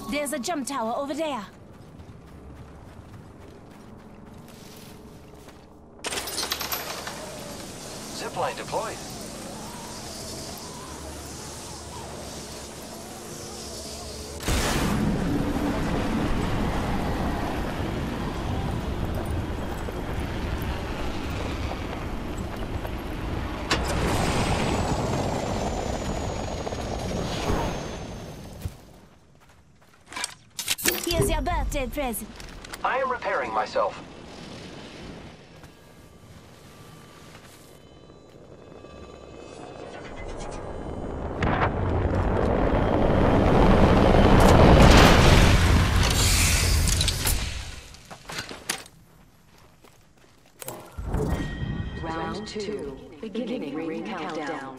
There's a jump tower over there. Zipline deployed. Here's your birthday present. I am repairing myself. Round 2. Beginning ring countdown.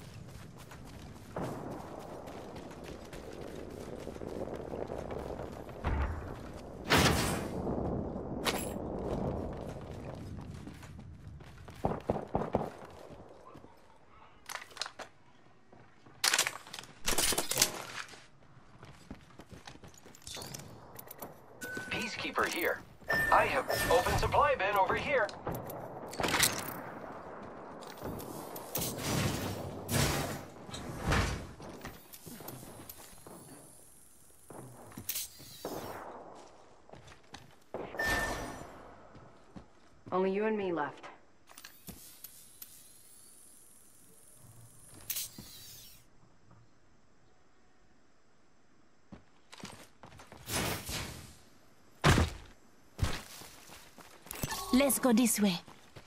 Peacekeeper here. I have open supply bin over here. Only you and me left. Let's go this way.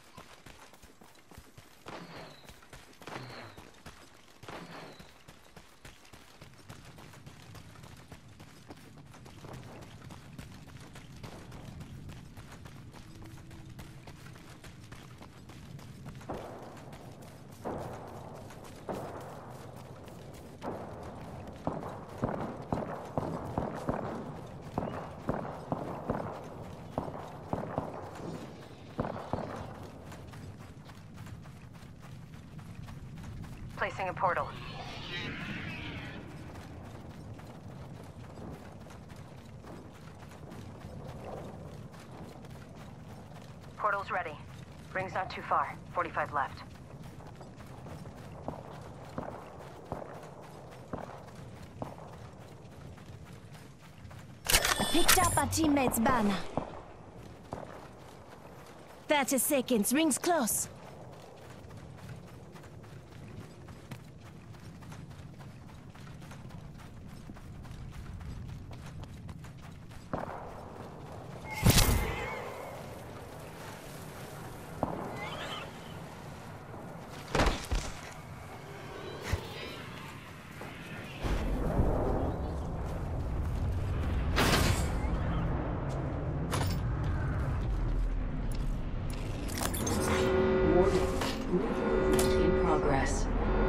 Placing a portal. Portal's ready. Ring's not too far. 45 left. Picked up our teammate's banner. 30 seconds. Ring's close. In progress.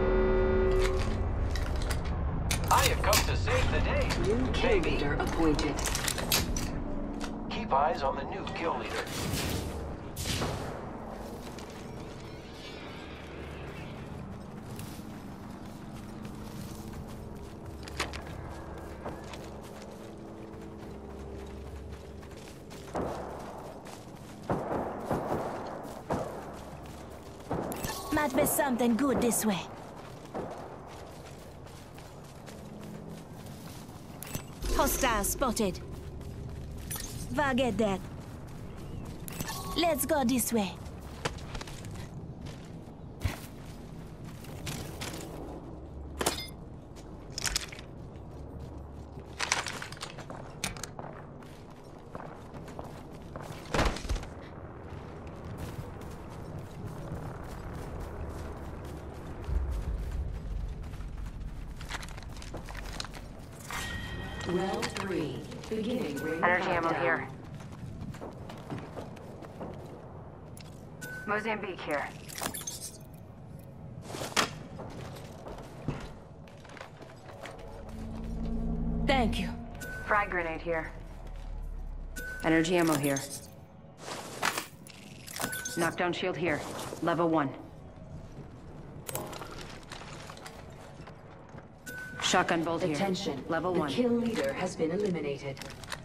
I have come to save the day. New kill leader appointed. Keep eyes on the new kill leader. Might be something good this way. Hostile spotted. Forget that. Let's go this way. Round 3. Beginning ring Energy ammo countdown. here. Mozambique here. Thank you. Frag grenade here. Energy ammo here. Knockdown shield here. Level 1. Shotgun bolt here. Attention. Level the 1. kill leader has been eliminated.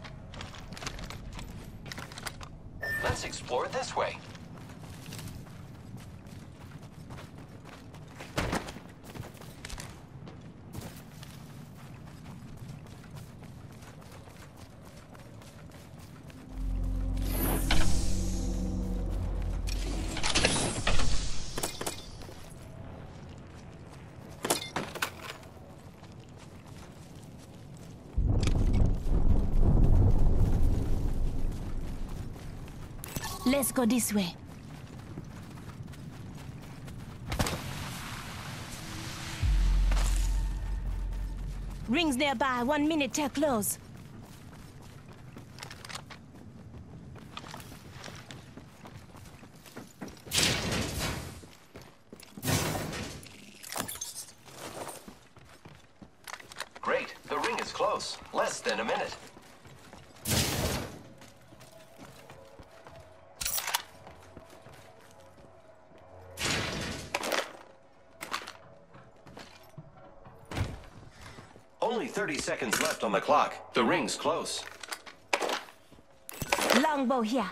Let's explore this way. Let's go this way. Rings nearby. 1 minute till close. Great. The ring is close. Less than a minute. Only 30 seconds left on the clock. The ring's close. Longbow here.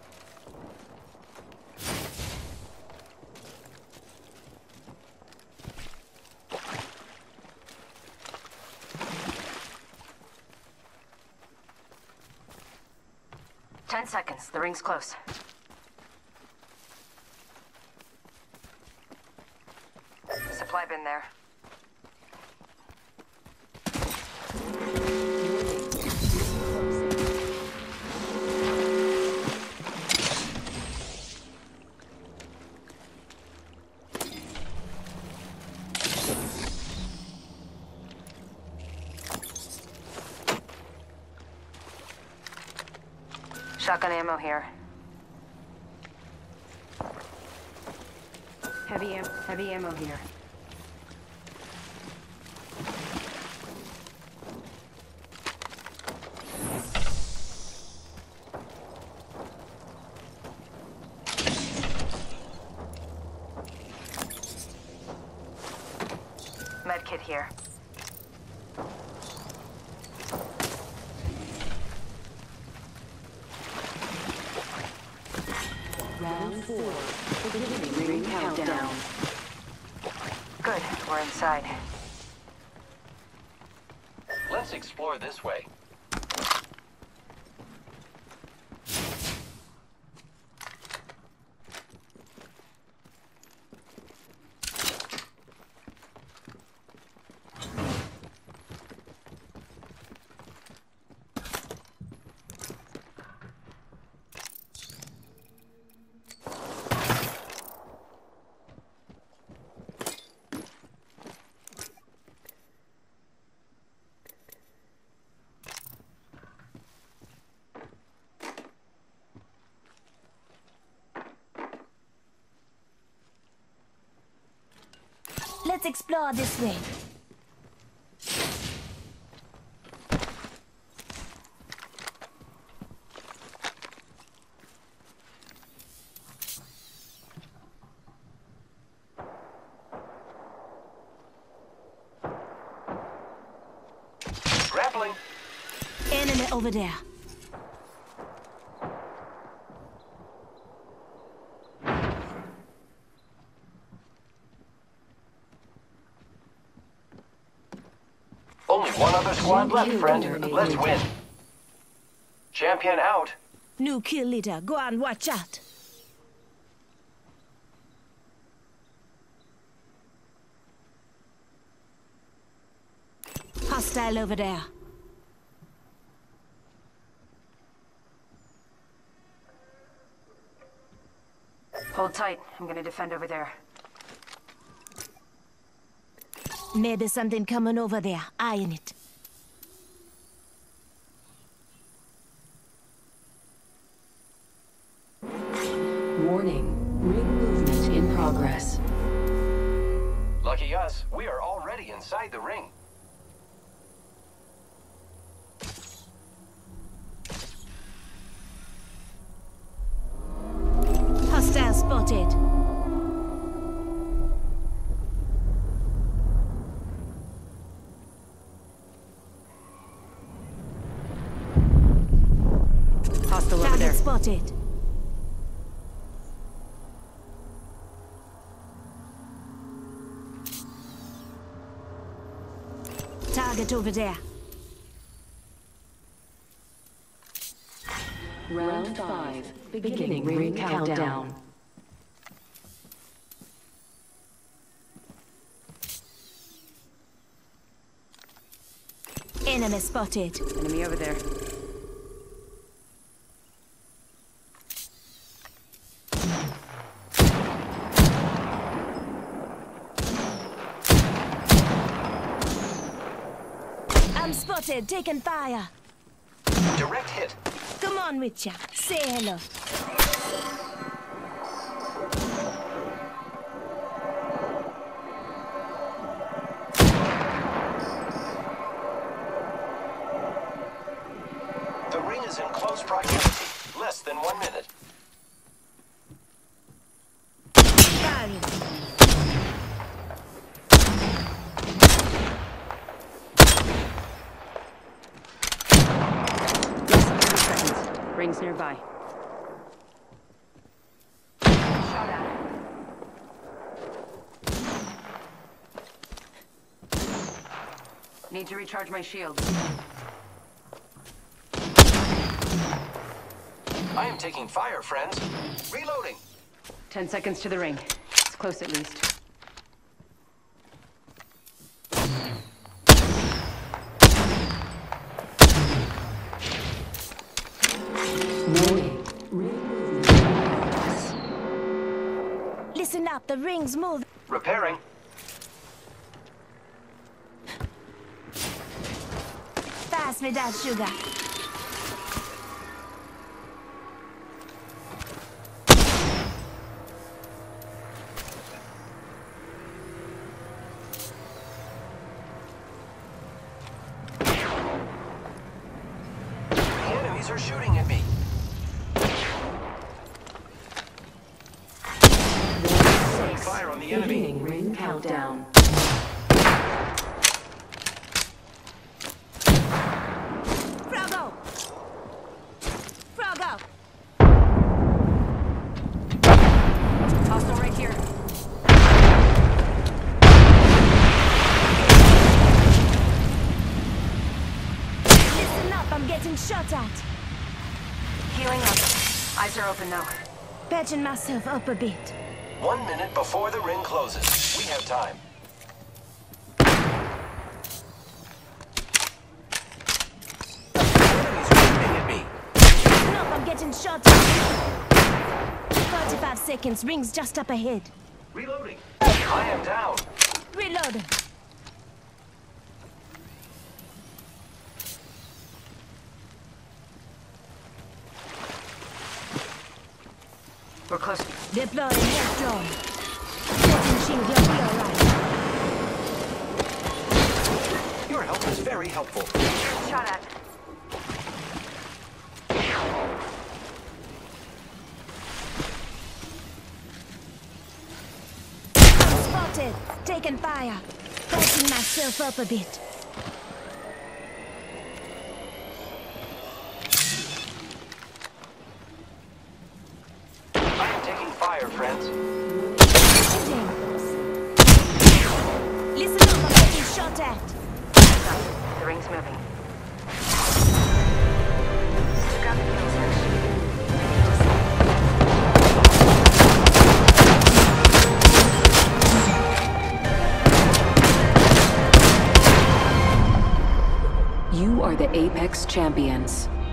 Ten seconds. The ring's close. Supply bin there. Shotgun ammo here. Heavy ammo here. Medkit here. Round 4. Beginning ring countdown. Good. We're inside. Let's explore this way. Let's explore this way. Grappling. Enemy over there. Only one other squad left, friend. Let's win. Champion out. New kill leader. Go on, watch out. Hostile over there. Hold tight. I'm gonna defend over there. Maybe something coming over there. Eyeing it. Warning. Ring movement in progress. Lucky us, we are already inside the ring. Hostile spotted. spotted. Target over there. Round 5. Beginning ring countdown. Enemy spotted. Enemy over there. I'm spotted, taking fire. Direct hit. Come on, Witcher. Say hello. The ring is in close proximity. Less than 1 minute. Firing. Less than 30 seconds. Rings nearby. Shot at. Need to recharge my shields. I am taking fire, friends. Reloading. 10 seconds to the ring. It's close at least. Warning. Ring movement in progress. Listen up, the ring's moving. Repairing. Fast without sugar. The enemies are shooting at me. Throwing fire on the enemy. Beginning ring countdown. Froggo! Froggo! Hostile right here. Listen up, I'm getting shot at. Healing up. Eyes are open now. Patching myself up a bit. 1 minute before the ring closes. We have time. Enemies are shooting at me. Listen up, I'm getting shot at. 45 seconds, ring's just up ahead. Reloading. I am down. Reloading. We're close. Deploying health drone. Setting shield, you'll be alright. Your help is very helpful. Shot at. Spotted. Taking fire. Patching myself up a bit. I am taking fire, friends. Shooting. Listen up, I'm getting shot at. The ring's moving. Took out the kill section. You are the Apex Champions.